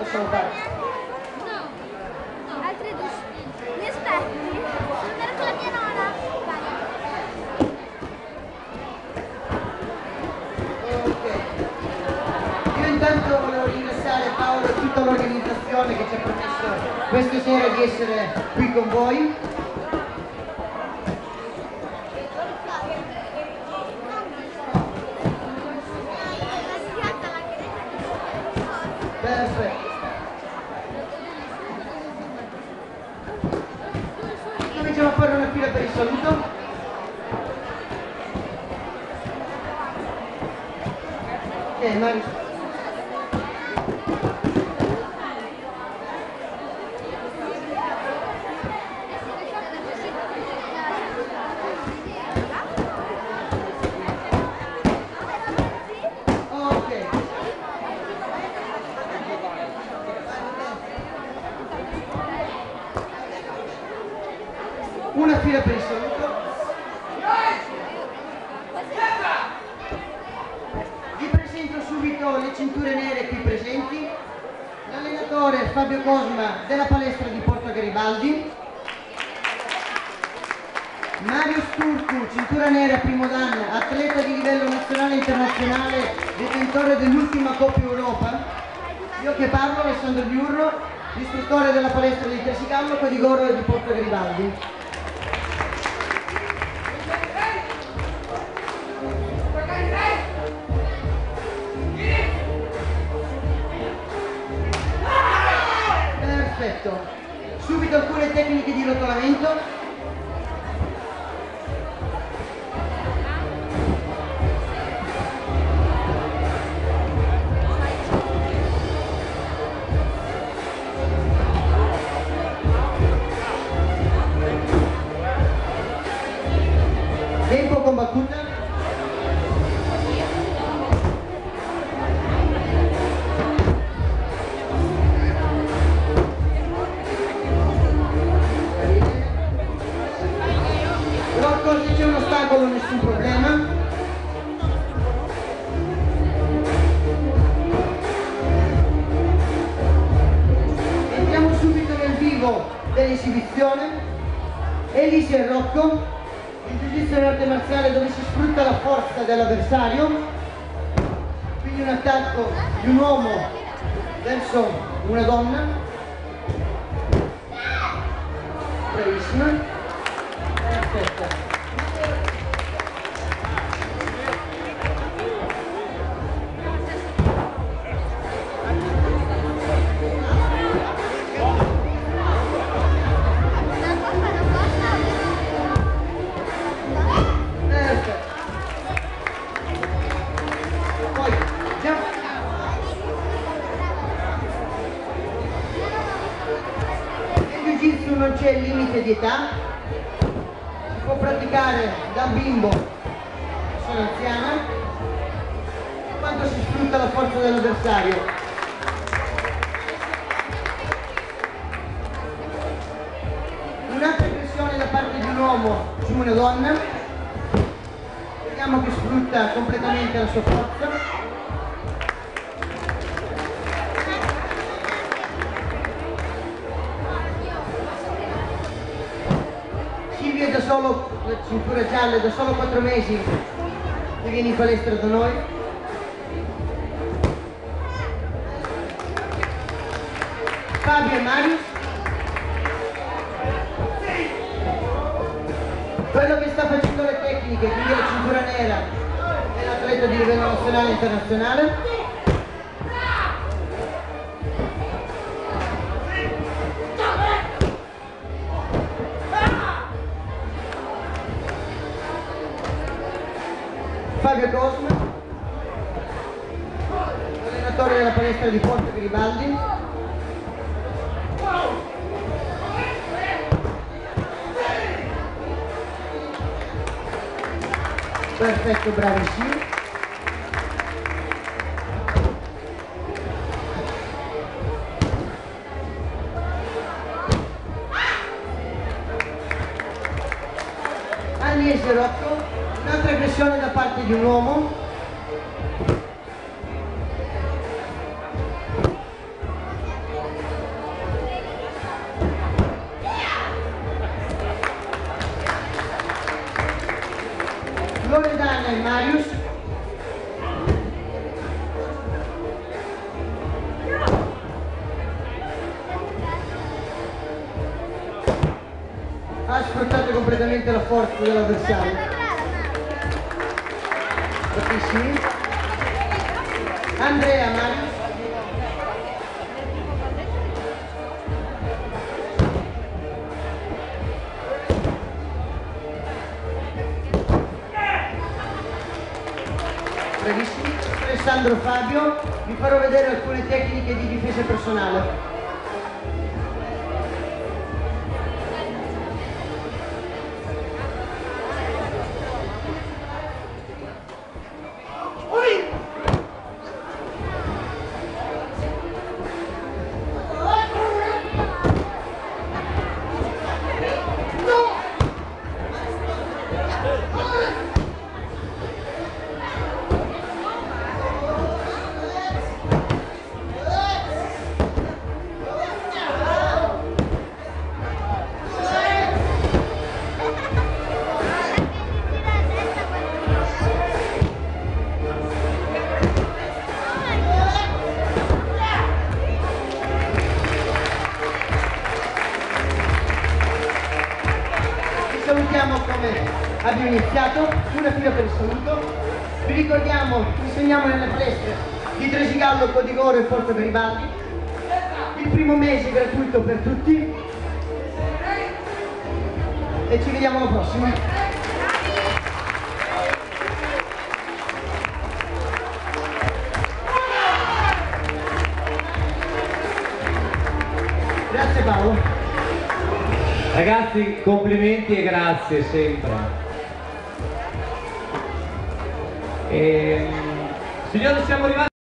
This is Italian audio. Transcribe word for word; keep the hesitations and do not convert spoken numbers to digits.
possiamo fare? No, no, altre due. Mi aspetti? Sono andare con la mia nonna. Ok. Io intanto volevo ringraziare Paolo e tutta l'organizzazione che ci ha permesso questa sera di essere qui con voi. Perfetto. Cominciamo a fare una fila per il saluto. Ok, Mario. Una fila per il saluto. Vi presento subito le cinture nere qui presenti. L'allenatore Fabio Cosma della palestra di Porto Garibaldi. Mario Sturcu, cintura nera primo dan, atleta di livello nazionale e internazionale, detentore dell'ultima Coppa Europa. Io che parlo, Alessandro Diurro, istruttore della palestra di Tresicallo, Codigoro e di Porto Garibaldi. Perfetto. Subito alcune tecniche di rotolamento. Tempo con battuta. Rocco, se c'è un ostacolo nessun problema. Entriamo subito nel vivo dell'esibizione. Elise e Rocco. Il jiu-jitsu è un'arte marziale dove si sfrutta la forza dell'avversario, quindi un attacco di un uomo verso una donna. Bravissima. Perfetta. Non c'è limite di età, si può praticare da bimbo a persona anziana, quando si sfrutta la forza dell'avversario. Un'altra pressione da parte di un uomo su una donna, vediamo che sfrutta completamente la sua forza. Da solo, la cintura gialla, da solo quattro mesi che viene in palestra da noi. Fabio e Marius. Quello che sta facendo le tecniche, quindi la cintura nera, è l'atleta di livello nazionale e internazionale. Fabio Cosma, allenatore della palestra di Porto Garibaldi. Perfetto, bravissimo. Agnese Rocco. Un'altra aggressione da parte di un uomo. Loredana e Marius. Ha sfruttato completamente la forza dell'avversario. Fortissimi. Andrea Marius. Bravissimi. Alessandro Fabio, vi farò vedere alcune tecniche di difesa personale. Salutiamo come abbiamo iniziato, una fila per il saluto. Vi ricordiamo, insegniamo nelle palestre di Tresigallo, Codigoro e Porto Garibaldi. Il primo mese gratuito per tutti. E ci vediamo alla prossima. Grazie Paolo. Ragazzi, complimenti e grazie sempre. E, signori, siamo arrivati.